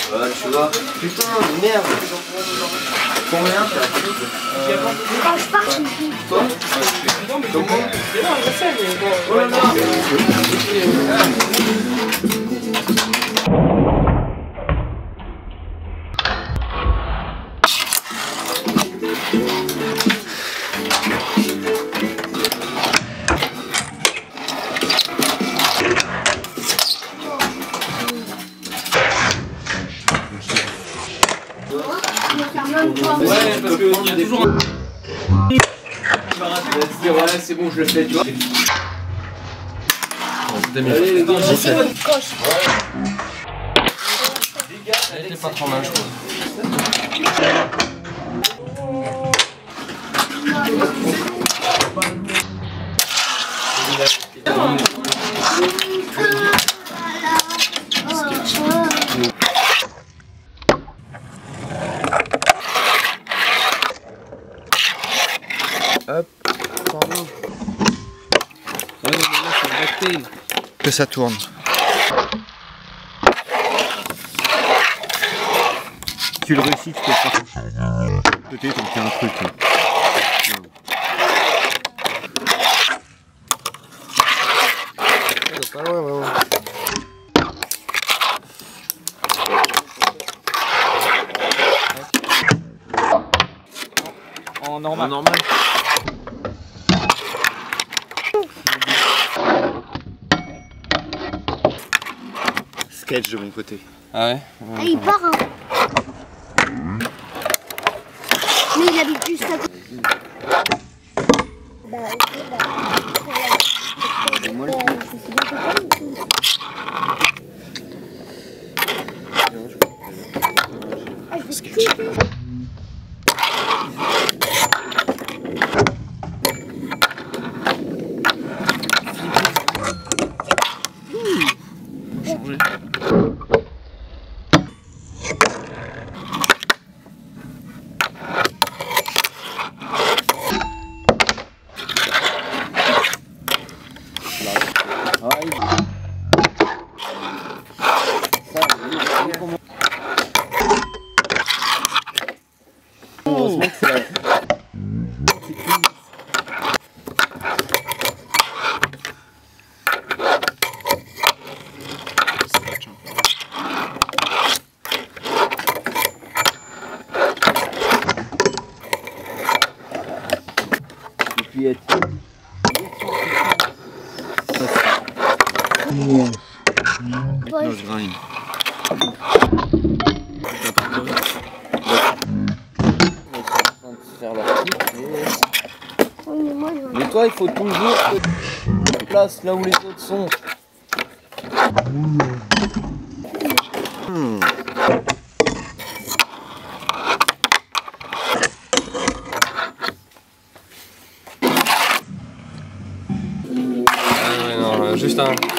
Tu vois. Putain, merde. Combien t'as pris Je pars. Toi comment? Mais non, je sais, mais bon. Oh là là. Ouais, parce qu'il y a toujours un... Ouais, c'est bon, je le fais, tu vois. Allez, les gars, C'est une coche. elle était pas trop mal, je trouve. Hop, pardon. Ouais, mais là, c'est un backtail. Que ça tourne. Tu le réussis, tu peux faire. Peut-être on fait un truc. Là. Pas loin, vraiment. En normal. En normal. Sketch de mon côté. Ah ouais? Ah, il part, hein. Mais il habite juste à côté. Hypnose grind. Mais toi, il faut toujours que tu places là où les autres sont. Ah ouais, non, juste un...